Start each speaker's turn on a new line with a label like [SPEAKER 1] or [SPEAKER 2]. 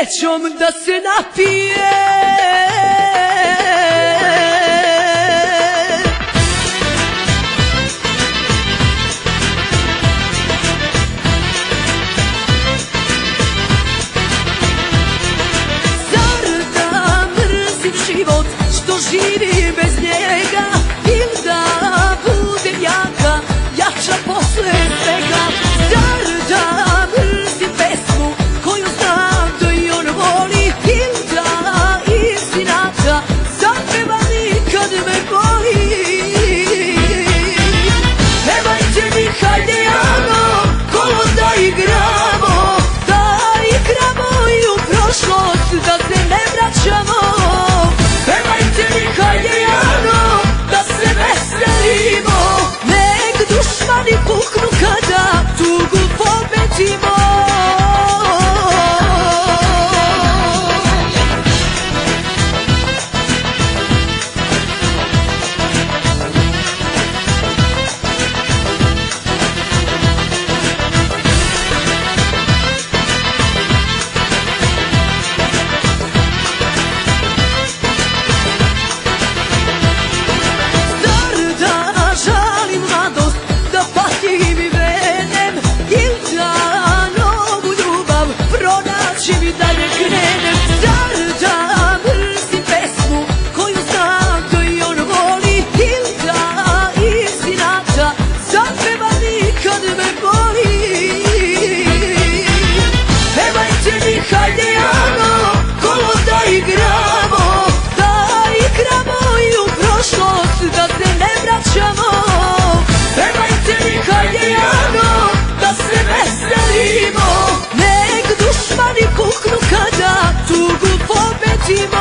[SPEAKER 1] srećom da se napije. Zar da mrzim život što živi bez njega, ili da budem jaka, jača posle svega? Zar da mrzim pesmu koju znam da i on voli, ili da iz inata zapeva mi kad me boli? Pevajte mi, hajde Jano, kolo da igramo i u prošlost da se ne vraćamo. Pevajte mi, hajde Jano, da se veselimo, nek dušmani puknu kada tugu pobedimo. Hajde Jano, kolo da igramo i u prošlost da se ne vraćamo. Pevajte mi, hajde Jano, da se veselimo, nek dušmani puknu kada tugu pobedimo.